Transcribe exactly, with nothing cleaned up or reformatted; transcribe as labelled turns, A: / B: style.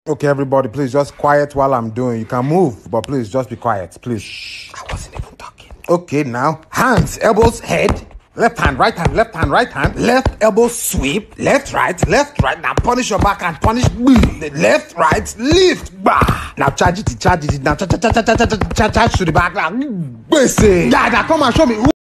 A: Okay, everybody, please just quiet while I'm doing. You can move, but please just be quiet, please. Shh. I wasn't even talking. Okay, now hands, elbows, head. Left hand, right hand, left hand, right hand. Left elbow sweep. Left, right, left, right. Now punish your back and punish. Left, right, lift. Bah. Now charge it, charge it. Now charge, charge, charge, charge, charge, charge to the back. Now, yeah, now come and show me.